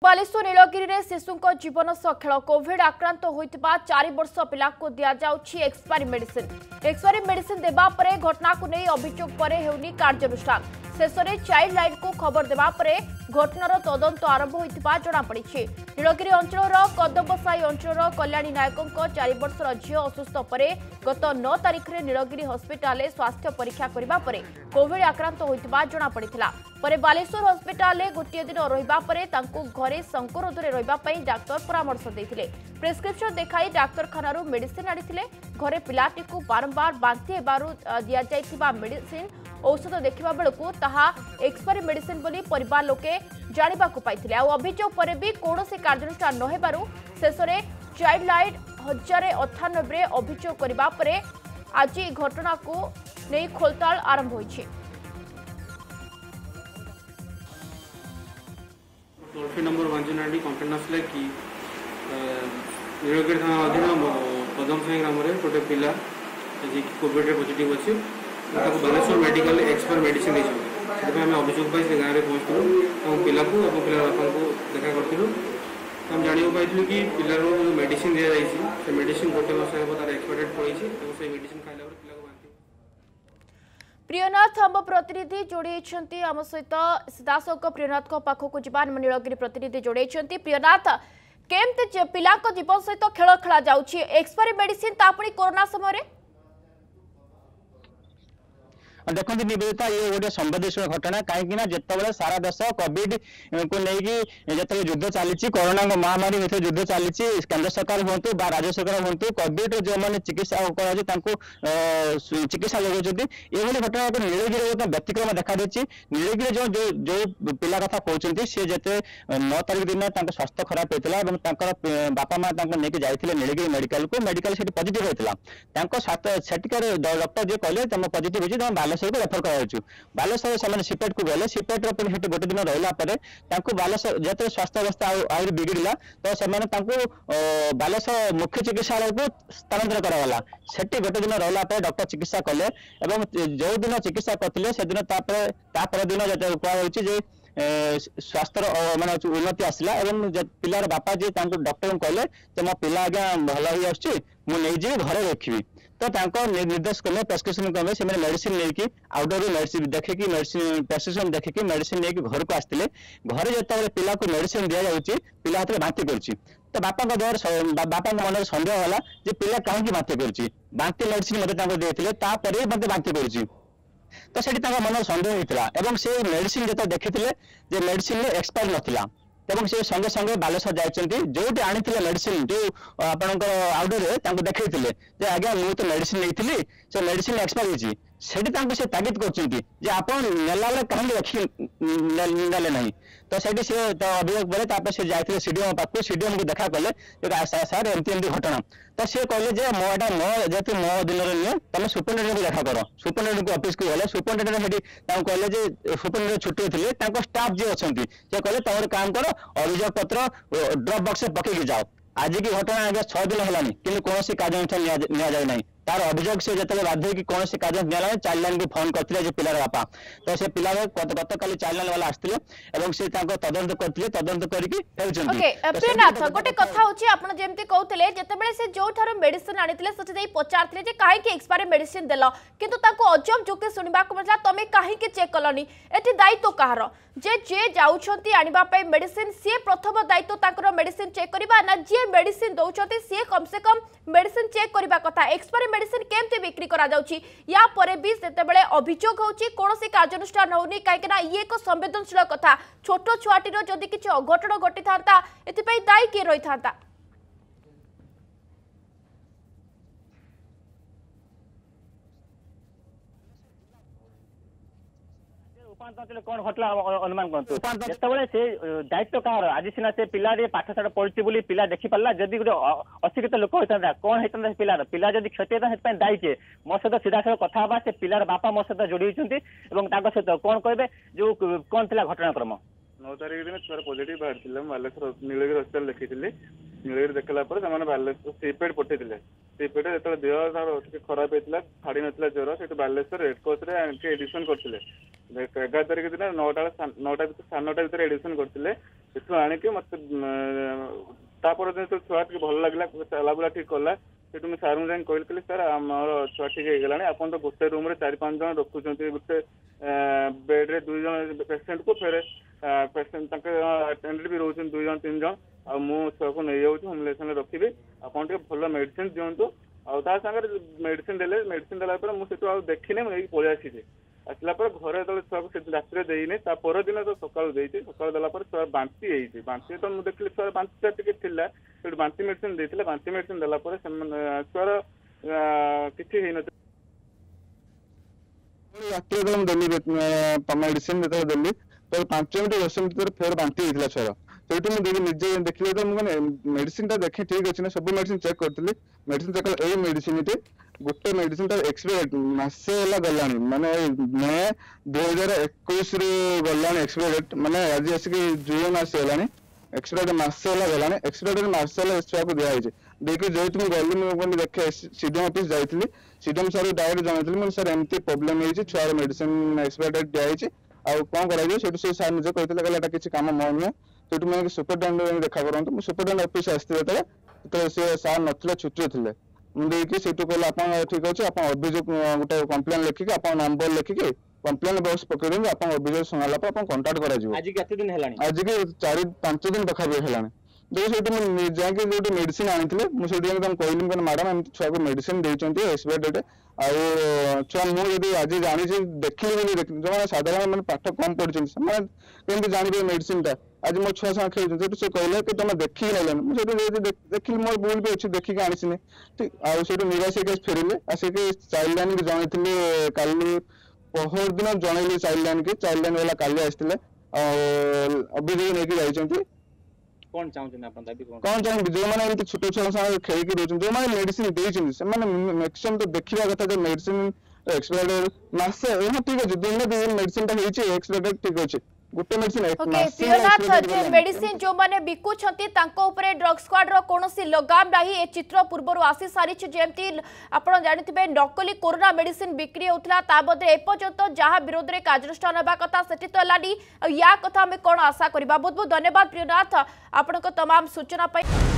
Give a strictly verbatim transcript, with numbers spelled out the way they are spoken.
बालेश्वर नीलगिरी में शिशु जीवन सह खेल कोविड आक्रांत होता चार वर्ष पिला को दि जाऊँगी एक्सपायरी मेडिसिन एक्सपायरी मेडिसिन देवा परे घटना को नहीं अभियोग पर हेउनी कार्यानुष्ठान शेष में चाइल्ड लाइन को खबर देवा परे घटनार तदंत आरंभ होता जमापड़ी। नीलगिरी अंचल कदमसाई अंचल कल्याणी नायकों चार वर्षर झील असुस्थ पर गत नौ तारिख में नीलगिरी हस्पिटाल स्वास्थ्य परीक्षा करने पर कोविड आक्रांत होता जमापड़ी पर बालेश्वर हस्पिटाल गोटे दिन रहिबा परे तांको घरे संकोरोधरे रहिबा पई डाक्टर परामर्श देथिले। प्रेस्क्रिप्शन देखाई डाक्तरखाना मेडिसिन आनिथिले। घरे पिलाटी को बारंबार बांति हेबारु दिया जाइथिबा मेडिसिन औषध देखिबा बेलकु ताहा एक्सपायरी मेडिसिन बोली परिवार लोके जानिबा को पाइथिले। आ अभियोग परे भी कोनोसी कार्यानुष्ठान न हेबारु शेषरे चाइल्ड लाइन हजार अठानबे अभियोग करबा परे आज घटना को नहीं खोलताल आरंभ होइछि। Toll free number one zero nine complaint आसला कि नीलगिरी थाना अधीन पदमसाई ग्राम में गोटे पिला जी कोविड पॉजिटिव अच्छे बालेश्वर मेडिकल एक्सपायर मेडिसिन देते आम अभियोग पाई से गाँव में पहुँचलु पिला को पिला बापा को देखा करूँ आम जाना पाई कि पिलार जो मेडिसिन दि जाए मेडिसिन गोटे वर्ष तार एक्सपायर डेट पड़े मेडिसिन खाइला पिला प्रियनाथ आम प्रतिनिधि जोड़ी आम सहित सीधासख प्रियनाथ पाखक जा नीलगिरी प्रतिनिधि जोड़ी प्रियनाथ केमती पिला जीवन सहित खेल खेला जाउछि एक्सपायरी मेडिसिन तापुणी कोरोना समय देखते निवेदिता ये गोटे संवेदनशील घटना कहीं जिते सारा देश कोविड को लेकिन जो युद्ध चली कोरोना महामारी में युद्ध चली केंद्र सरकार हूँ राज्य सरकार हूँ कोविड जो मैंने चिकित्सा चिकित्सा जोगाउं ये घटना को नीलगिरी गोटे व्यतिक्रम देखा नीलगिरी जो जो जो पिला कथा कहते सी जिते नौ तारिख दिन स्वास्थ्य खराब होता है बापा माँ लेकिन जाते नीलगिरी मेडिकल को मेडिकल से पॉजिटिव होता सेटिकार डॉक्टर जी कहले तुम पॉजिटिव होती तुम बालेश्वर को रेफर कर बालेश्वर से सीपेट को गले सीपेट गोटे दिन रहा बालेश्वर जो स्वास्थ्य अवस्था आहरी बिगड़ा तो से बालेश्वर मुख्य चिकित्सालय को स्थानांतर कराला सेठी गोटे दिन रहा डॉक्टर चिकित्सा कले जो दिन चिकित्सा करते से दिन तापर दिन जो कहुचे स्वास्थ्य मान उन्नति आसला पिलार बापा जी डॉक्टर कहले मो पिला आज्ञा भल ही आसुँच घरे रखी तो निर्देश कले प्रेस्क्रिप्शन कले से मेडिसिन लेकिन आउटडोर मेडिसिन देखिकी मेडिसिन प्रेस्क्रिप्शन देखिकी मेडिसिन लेकिन घर को आसते घरे जो पिला को मेडिसिन दि जाऊँगी पिला हाथ में बांति कर तो बापा देहर बापा मन सन्देह होला जे पिला कहीं बांति कर बांति मेडिसिन मतलब देते मत बांति कर तो से मन सन्देह होता से मेडिसिन जो देखते मेडिसिन एक्सपायर नाला एवं से संगे संगे बालेश्वर जाइए जो आनी मेडिसिन जो आपंकर आउटडोर देखते आज्ञा मुझे तो मेडिसिन नहीं से मेडिसिन एक्सपायर होती से तागिद कर कहीं रखी ना तो से अभियोग बोले से जाते सीडीएम पाक सीडीएम को देखा कले सार एमती एमती घटना तो सी कहले मो एटा मो जेहतु मो दिन नुहे तुम सुपरिटेडेंट को देखा कर सुपरिटेडेंट को ऑफिस को गले सुपरिटेडेंट कहले सुपरिटेडेंट छुट्टी थे स्टाफ जी अच्छा से कहले तुम काम कर अभियोग पत्र ड्रप बक्स पकईकि जाओ आज की घटना आगे छह दिन है कि कौन कार्यानुष्ठान नि जाए तार अभियोग से जो बाध्य कि कौन कार्य निला चाइल्ड लाइन को फोन करते पिलार बापा तो से पिला गत काली चाइल्ड लाइन वाला आसते से तदंत करते तदंत करके प्रियनाथ गोटे कथा होची आपण जेमती कहउतले जेतेबेले से जो थारो मेडिसिन आनितले सचे देई पचारतले जे काहे कि एक्सपायरी मेडिसिन देलो किंतु ताको अजब जोके सुनिबा को मतलब तमे काहे कि चेक कलनी एटी दायित्व कहार जे जे जाउछंती आनिबा पई मेडिसिन से प्रथम दायित्व ताकर मेडिसिन चेक करबा ना जे मेडिसिन दउछंती से कम से कम मेडिसिन चेक करबा कथा एक्सपायरी मेडिसिन केमते बिक्री करा जाउची या परे भी सेतेबेले अभियोग होउची कोनोसी कार्यानुष्ठान होउनी काहे ना ये एक संवेदनशील कथा छोट छुआटीर जदि किछि अघटन घटी थांता एतिपई दायी के रही थांता कौन घटला अनुमान करतु जेतेबेले से दायित्व कहार आज सीना से पिला पाठशाला पढ़ी बोली पिला देखी पारा जदि गोटे अशिक्षित लोक होता कौन होता पिलार पिला जब क्षति होता दायी चे मो सहित सीधा साधा कथा से पिलार बापा मो सहित जोड़ी होती सहित कौन कहे जो कौन था घटनाक्रम नौ तारिख दिन तार पॉजिटिव बाहर बालेश्वर नीलगिरी हस्पिटाल देखी नीलगिरी देखला बालेश्वर सीपेड पठे सीपेड जो देह तार खराब होता छाड़ी ना ज्वर से बालेश्वर रेडक्रॉस एडमिशन करते एगार तारिख दिन नौटा नौटा साढ़े नौटा भितर एडमिशन करते ସେଠୁ ଆଣିକି ମତେ ତାପରେ ଯେତେବେଳେ ଛୁଆ ଟିକେ ଭଲ ଲାଗିଲା ଚଲାବୁଲା ଠିକ କଲା ସେଠୁ ମୁଁ ସାର୍ଙ୍କୁ ଯାଇ କହିଲି କହିଲି ସାର୍ ଆମର ଛୁଆ ଠିକ ହେଇଗଲାଣି ଆପଣ ତ ଗୋଟେ ରୁମ୍ରେ ଚାରି ପାଞ୍ଚ ଜଣ ରଖୁଛନ୍ତି ଗୋଟେ ବେଡ୍ରେ ଦୁଇ ଜଣ ପେସେଣ୍ଟକୁ ଫେରେ ପେସେଣ୍ଟ ତାଙ୍କ ଆଟେଣ୍ଡେଣ୍ଟ ବି ରହୁଛନ୍ତି ଦୁଇ ଜଣ ତିନି ଜଣ ଆଉ ମୁଁ ଛୁଆକୁ ନେଇଯାଉଛି ହୋମଲେସନରେ ରଖିବି ଆପଣ ଟିକେ ଭଲ ମେଡିସିନ ଦିଅନ୍ତୁ ଆଉ ତା ସାଙ୍ଗରେ ମେଡିସିନ ଦେଲେ ମେଡିସିନ ଦେଲା ପରେ ମୁଁ ସେଠୁ ଆଉ ଦେଖିନି ମୁଁ ନେଇକି ପଳେଇ ଆସିଛି ଆସିଲା ପରେ ଘରେ ଯେତେବେଳେ ଛୁଆକୁ ସେ ରାତିରେ ଦେଇନି ତା ପରଦିନ ତ ସକାଳୁ ଦେଇଛି ସକାଳୁ ଦେଲା ପରେ ଛୁଆ ବାନ୍ତି ହେଇଛି ବାନ୍ତି ତ ମୁଁ ଦେଖିଲି ଛୁଆର ବାନ୍ତିଟା ଟିକେ ଥିଲା ସେଠୁ ବାନ୍ତି ମେଡିସିନ ଦେଇଥିଲେ ବାନ୍ତି ମେଡିସିନ ଦେଲା ପରେ ସେମାନେ ଛୁଆର କିଛି ହେଇନଥିଲା ରାତିରେ ମୁଁ ଦେଲି ମେଡିସିନ ଯେତେବେଳେ ଦେଲି ତ ପାଞ୍ଚ ମିନିଟ୍ ଦଶ ମିନିଟ୍ ଭିତରେ ଫେର ବାନ୍ତି ହେଇଥିଲା ଛୁଆର ସେଇଠୁ ମୁଁ ଦେଖି ନିଜେ ଦେଖିଲି ତ ମୁଁ ମାନେ ମେଡିସିନଟା ଦେଖି ଠିକ ଅଛି ନା ସବୁ ମେଡିସିନ ଚେକ୍ କରିଥିଲି ମେଡିସିନ ଚେକ୍ କଲେ ଏଇ ମେଡିସିନଟି ଗୋଟେ ମେଡିସିନଟା ଏକ୍ସପାୟର ମାସେ ହେଲା ଗଲାଣି ମାନେ ମେ ଦୁଇ ହଜାର ଏକୋଇଶରୁ ଗଲାଣି ଏକ୍ସପାୟର ମାନେ ଆଜି ଆସିକି ଜୁନ ଆସିଗଲାଣି ଏକ୍ସପାୟର ମାସେ ହେଲା ଗଲାଣି ଏକ୍ସପାୟର ମାସେ ହେଲା ଛୁଆକୁ ଦିଆହେଇଛି ଦେଇକି ଯେହେତୁ ମୁଁ ଗଲି ମୁଁ କହିଲି ଦେଖେ ସିଡିଏମ୍ ଅଫିସ ଯାଇଥିଲି ସିଡିଏମ୍ ସାର୍ ଡାଇରେକ୍ଟ ଜଣାଇଥିଲି ମୁଁ ସାର୍ ଏମିତି ପ୍ରୋବ୍ଲେମ ହେଇଛି ଛୁଆର ମେଡିସିନ ଏକ୍ସପାୟର ଡେଟ୍ ଦିଆହେଇଛି ଆଉ କଣ କରାଯିବ ସେଠୁ ସେ ସାର୍ ନିଜେ କହିଥିଲେ କହିଲେ ଏଇଟା କିଛି କାମ ମୋ ନୁହେଁ ସେଠୁ ମୁଁ ସୁପରଟେଣ୍ଡେଣ୍ଟ ଦେଖା କରନ୍ତୁ ମୁଁ ସୁପରଟେଣ୍ଡେଣ୍ଟ ଅଫିସ ଆସିଥିଲି ଯେତେବେଳେ ସେତେବେଳେ ସେ ସାର୍ ନଥିଲେ ଛୁଟିରେ ଥିଲେ ମୁଁ ଦେଇକି ସେଇଠୁ କହିଲେ ଆପଣ ଠିକ ଅଛି ଆପଣ ଅଭିଯୋଗ ଗୋଟେ କମ୍ପ୍ଲେନ ଲେଖିକି ଆପଣ ନମ୍ବର ଲେଖିକି କମ୍ପ୍ଲେନ ବକ୍ସ ପକେଇ ଦିଅନ୍ତୁ ଆପଣ ଅଭିଯୋଗ ଶୁଣାଇଲା ପରେ ଆପଣ କଣ୍ଟାକ୍ଟ କରାଯିବ ଆଜି କେତେ ଦିନ ହେଲାଣି ଆଜିକି ଚାରି ପାଞ୍ଚ ଦିନ ପାଖାପାଖି ହେଲାଣି ଦେଖି ସେଇଠି ମୁଁ ଯାଇକି ଯୋଉଠି ମେଡିସିନ ଆଣିଥିଲେ ମୁଁ ସେଇଠି ଯାଇକି ତାଙ୍କୁ କହିଲି କହିଲି ମ୍ୟାଡାମ ଏମିତି ଛୁଆକୁ ମେଡିସିନ ଦେଇଛନ୍ତି ଏକ୍ସପାୟର ଡେଟ୍ ଆଉ ଛୁଆ ମୁଁ ଯଦି ଆଜି ଜାଣିଛି ଦେଖିଲି ବୋଲି ଯୋଉମାନେ ସାଧାରଣ ମାନେ ପାଠ କମ ପଢିଛନ୍ତି ସେମାନେ କେମିତି ଜାଣିବେ ମେଡିସିନଟା ଆଜି ମୋ ଛୁଆ ସାଙ୍ଗେ ଖେଳୁଛନ୍ତି ସେଠୁ ସେ କହିଲେ କି ତମେ ଦେଖିକି ନେଲନି ମୁଁ ସେଇଠୁ ଦେଖିଲି ମୋର ଭୁଲ ବି ଅଛି ଦେଖିକି ଆଣିସିନି ଠିକ ଆଉ ସେଇଠୁ ନିରାଶ ହେଇକି ଫେରିଲେ ଆସିକି ଚାଇଲ୍ଡ ଲାଇନକୁ ଜଣେଇଥିଲି କାଲି ପହର ଦିନ ଜଣେଇଲି ଚାଇଲ୍ଡ ଲାଇନକି ଚାଇଲ୍ଡ ଲାଇନ ବାଲା କାଲି ଆସିଥିଲେ ଆଉ ଅଭିଯୋଗ ନେଇକି ଯାଇଛନ୍ତି କଣ ଚାହୁଁଛନ୍ତି ଆପଣ ଦାବି କଣ କଣ ଚାହିଁବି ଯୋଉମାନେ ଏମିତି ଛୋଟ ଛୁଆ ସାଙ୍ଗରେ ଖେଳିକି ରହୁଛନ୍ତି ଯୋଉମାନେ ମେଡିସିନ ଦେଇଛନ୍ତି ସେମାନେ ମ୍ୟାକ୍ସିମମ୍ ତ ଦେଖିବା କଥା ଯେ ମେଡିସିନ ଏକ୍ସପାୟର ମାସେ ହଁ ଠିକ ଅଛି ଦିନ ଦି ଦିନ ମେଡିସିନଟା ହେଇଛି ଏକ୍ସପାୟର ଡେଟ୍ ଠିକ ଅଛି ଗୋଟେ ମେଡିସିନ ओके प्रियनाथ जे मेडिसिन जो माने बिकुछंती तांको ऊपर ड्रग स्क्वाड रो कोनोसी लगाम नाही ए चित्र पूर्वरु आसी सारी छि जेमती आपण जानिथिबे नकली कोरोना मेडिसिन बिक्री होतला ता बदे ए पर्यंत जहा विरोध रे कार्यानुष्ठान हेबा कथा सेठी तो लानी या कथा हमें कोन आशा करबा बहुत बहुत धन्यवाद प्रियनाथ आपण को तमाम सूचना पाई।